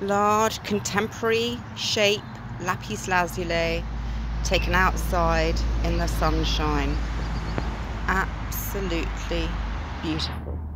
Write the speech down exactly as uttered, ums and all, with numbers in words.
Large contemporary shape Lapis Lazuli taken outside in the sunshine. Absolutely beautiful.